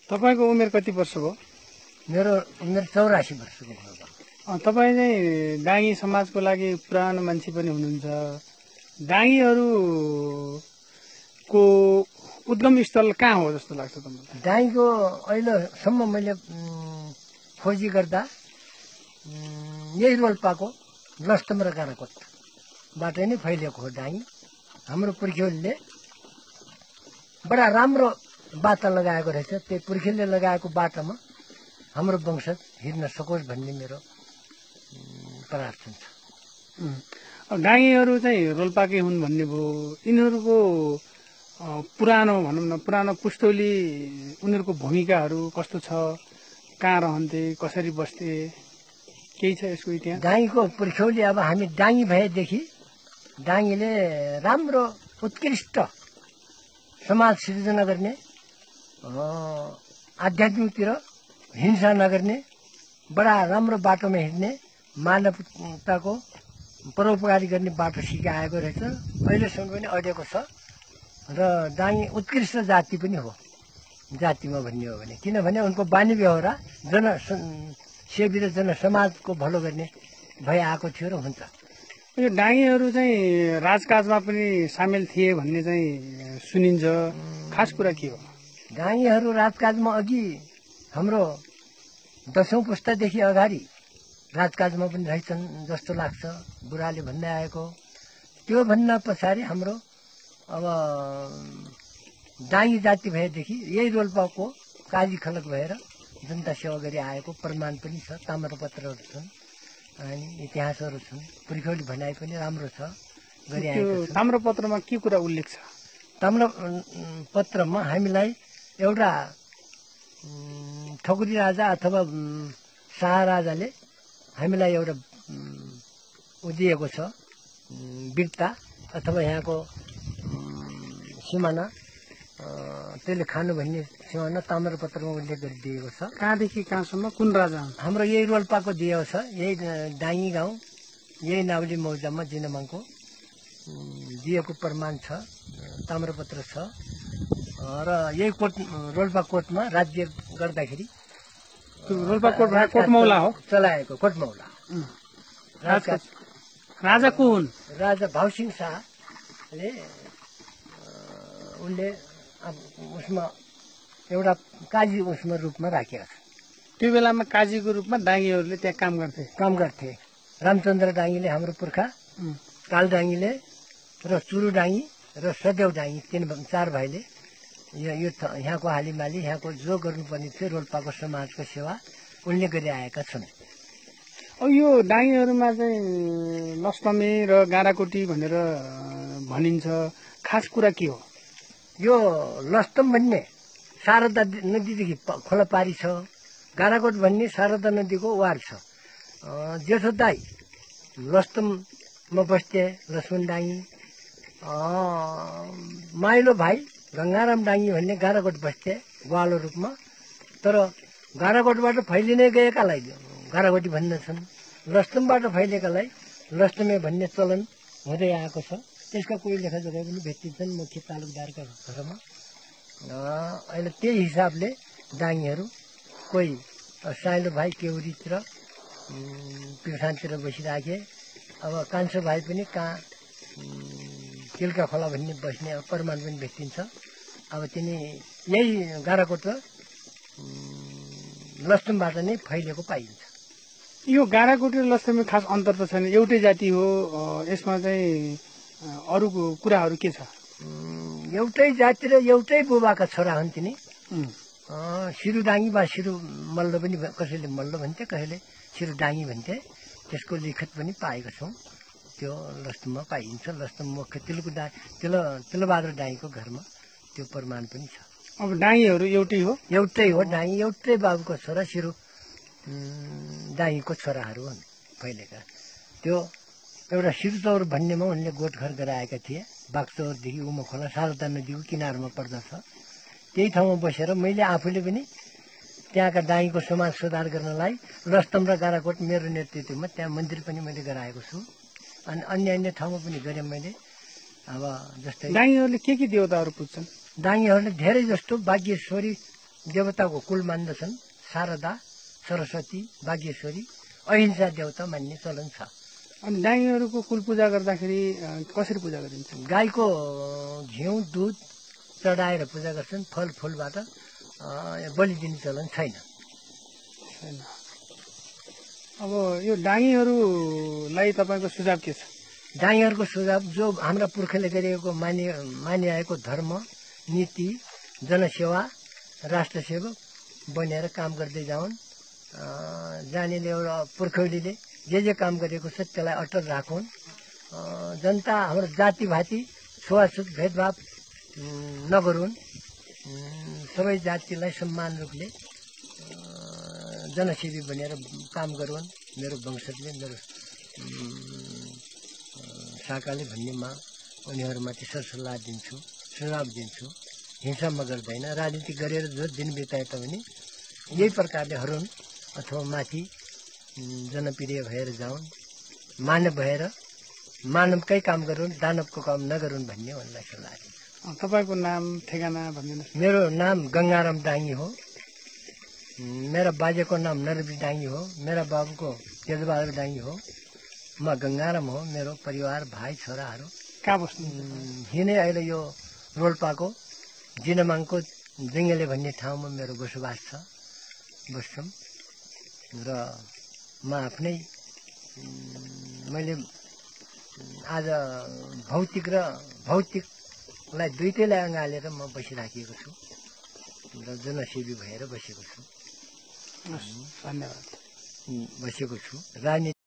तपाईको उमेर कति वर्ष भयो? मेरो उमेर 84 वर्षको भयो। तपाईँ चाहिँ डाङ्गी समाजको लागि पुरानो मान्छे पनि हुनुहुन्छ। डाङ्गीहरूको उद्गम स्थल कहाँ हो जस्तो लाग्छ तपाईँलाई? डाङ्गीको अहिलेसम्म मैले खोजी गर्दा यही रोल्पाको लस्टम र गाराकोटबाट नै फैलिएको हो डाङ्गी। हाम्रो पुर्ख्यौलीले बडा राम्रो बाटा लगाएको रहेछ। त्यही पुर्खेलले लगाएको बाटामा हाम्रो वंशज हिँड्न सकोस् भन्ने मेरो प्रार्थना छ। डाङ्गीहरू चाहिँ रोल्पाकै हुन् भन्ने भयो। यिनीहरूको पुरानो भनौँ न पुरानो पुस्तौली उनीहरूको भूमिकाहरू कस्तो छ? कहाँ रहन्थे, कसरी बस्थे, केही छ यसको इतिहास? डाङ्गीको पुर्ख्यौली अब हामी डाङ्गी भएदेखि डाङ्गीले राम्रो उत्कृष्ट समाज सिर्जना गर्ने, आध्यात्मिकतिर हिंसा नगर्ने, बडा राम्रो बाटोमा हिँड्ने, मानवताको परोपकारी गर्ने बाटो सिकाएको रहेछ। अहिलेसम्म पनि अडेको छ र डाङ्गी उत्कृष्ट जाति पनि हो जातिमा भन्ने हो भने। किनभने उनको बानी व्यवहार जनसेवी र जनसमाजको भलो गर्ने भइआएको थियो र हुन्छ। यो डाङ्गीहरू चाहिँ राजकाजमा पनि सामेल थिए भन्ने चाहिँ सुनिन्छ। खास कुरा के हो? डाङ्गीहरू राजकाजमा अघि हाम्रो 10औं पुस्तादेखि अगाडि राजकाजमा पनि रहेछन् जस्तो लाग्छ, बुढाले भन्दै आएको। त्यो भन्न पछाडि हाम्रो अब डाङ्गी जाति भएदेखि यही रोल्पाको काजी खलक भएर जनता सेवा गरी आएको प्रमाण पनि छ। ताम्रपत्रहरू छन् अनि इतिहासहरू छन्। पुर्ख्यौली भनाइ पनि राम्रो छ गरिआएको छ। ताम्रपत्रमा के कुरा उल्लेख छ? ताम्रपत्रमा हामीलाई एउटा ठकुरी राजा अथवा शाह राजाले हामीलाई एउटा दिएको छ वीरता अथवा यहाँको सिमाना, त्यसले खानु भन्ने सिमाना ताम्रपत्रमा उल्लेख गरिदिएको छ। कहाँदेखि कहाँसम्म कुन राजा? हाम्रो यही रोल्पाको दिएको छ। यही डाङ्गी गाउँ, यही नाउली मौजामा जिनमाङको दिएको प्रमाण छ, ताम्रपत्र छ। र यही रोल्पा कोटमा राज्य गर्दाखेरि रोल्पा कोट कोटमौला हो चलाएको। कोटमौला राजा को हुन्? राजा भाउसिंह शाहले उनले उसमा एउटा काजी उसमा रूपमा राखेका छ। त्यो बेलामा काजीको रूपमा डाङ्गीहरूले त्यहाँ काम गर्थे। रामचन्द्र डाङ्गीले हाम्रो पुर्खा, काल डाङ्गीले र चुरु डाङ्गी र सदेव डाङ्गी 4 भाइले यो यहाँको हालिमाली यहाँको जो गर्नुपर्ने थियो रोल्पाको समाजको सेवा उनले गरिआएका छन्। यो डाङ्गीहरूमा चाहिँ लस्टमे र गाराकोटी भनेर भनिन्छ। खास कुरा के हो? यो लस्टम भन्ने शारदा नदीदेखि खोला पारी छ। गाराकोट भन्ने शारदा नदीको वार छ। जेठो दाई लस्टममा बस्थे लक्ष्मण डाङ्गी। माइलो भाइ गङ्गाराम डाङ्गी भन्ने गाराकोट बस्थे ग्वालो रूपमा। तर गाराकोटबाट फैलिनै गएकालाई गाराकोटी भन्दछन्, लस्टमबाट फैलिएकालाई लस्टमे भन्ने चलन हुँदै आएको छ। त्यसका कोही लेखाजोखा पनि भेटिन्छन् मुख्य तालुकदारका घरमा। अहिले त्यही हिसाबले डाङ्गीहरू कोही साइलो भाइ केउरीतिर पिर्सानतिर बसिराखे। अब कान्छो भाइ पनि कहाँ किल्का खोला भन्ने बस्ने प्रमाण पनि भेटिन्छ। अब तिनी यही गाराकोट र लस्टमबाट नै फैलिएको पाइन्छ। यो गाराकोट र लस्टममा खास अन्तर त छैन, एउटै जाति हो। यसमा चाहिँ अरू कुराहरू के छ? एउटै जाति र एउटै बुबाका छोरा हुन् तिनी। सिरु डाङ्गी वा सिरु मल्ल पनि कसैले मल्ल भन्थे, कसैले सिरु डाङ्गी भन्थे। त्यसको लिखत पनि पाएको छौँ। त्यो लस्टममा पाइन्छ। लस्टम मुख्य तिलबहादुर डाङ्गीको घरमा त्यो प्रमाण पनि छ। अब डाङ्गीहरू एउटै हो? एउटै हो। डाङ्गी एउटै बाबुको छोरा सिरु डाङ्गीको छोराहरू हुन् फैलेका। त्यो एउटा सिरुचौर भन्नेमा उनले गोठघर गराएका थिए। बागचौरदेखि उमा खोला शारदा नदीको किनारमा पर्दछ। त्यही ठाउँमा बसेर मैले आफूले पनि त्यहाँका डाङ्गीको समाज सुधार गर्नलाई लस्टम र गाराकोट मेरो नेतृत्वमा त्यहाँ मन्दिर पनि मैले गराएको छु। अनि अन्य ठाउँमा पनि गरेँ मैले। अब जस्तै डाङ्गीहरूले के देवताहरू पुज्छन्? डाङ्गीहरूले धेरै जस्तो बागेश्वरी देवताको कुल मान्दछन्। शारदा, सरस्वती, बागेश्वरी, अहिंसा देवता मान्ने चलन छ। अनि डाङ्गीहरूको कुल पूजा गर्दाखेरि कसरी पूजा गरिन्छ? गाईको घिउ दुध चढाएर पूजा गर्छन्। फलफुलबाट बलि दिने चलन छैन। अब यो डाङ्गीहरूलाई तपाईँको सुझाव के छ? डाङ्गीहरूको सुझाव जो हाम्रा पुर्खाले गरिएको मानिआएको धर्म, नीति, जनसेवा, राष्ट्रसेवक बनेर काम गर्दै जाउन्। जानेले एउटा पुर्खौलीले जे काम गरेको छ त्यसलाई अटल राखुन्। जनता हाम्रो जातिभाति छुवाछुत भेदभाव नगरून्। सबै जातिलाई समान रूपले जनसेवी बनेर काम गरून्। मेरो वंशजले, मेरो शाखाले भन्नेमा उनीहरूमाथि सरसल्लाह दिन्छु, सुझाव दिन्छु। हिंसा म गर्दैन। राजनीति गरेर जो दिन बिताए तापनि यही प्रकारले हरुन् अथवा माथि जनप्रिय भएर जाउन्। मानव भएर मानवकै काम गरून्, दानवको काम नगरून् भन्ने उनलाई सल्लाह दिन्छु। तपाईँको नाम ठेगाना भनिदिनुहोस्। मेरो नाम गंगाराम डाङ्गी हो। मेरा बाजेको नाम नरबी डाङ्गी हो। मेरा बाबुको तेजबहादुर डाङ्गी हो। म गंगाराम हो। मेरो परिवार, भाइ, छोराहरू कहाँ बस्नु? हिँडे अहिले यो रोल्पाको जिनमाङको जङ्गले भन्ने ठाउँमा मेरो बसोबास छ। बस्छौँ र म आफ्नै मैले आज भौतिक र भौतिकलाई दुईटैलाई अँगालेर म बसिराखेको छु र जनसेवी भएर बसेको छु। धन्यवाद। बसेको छु। राजनीति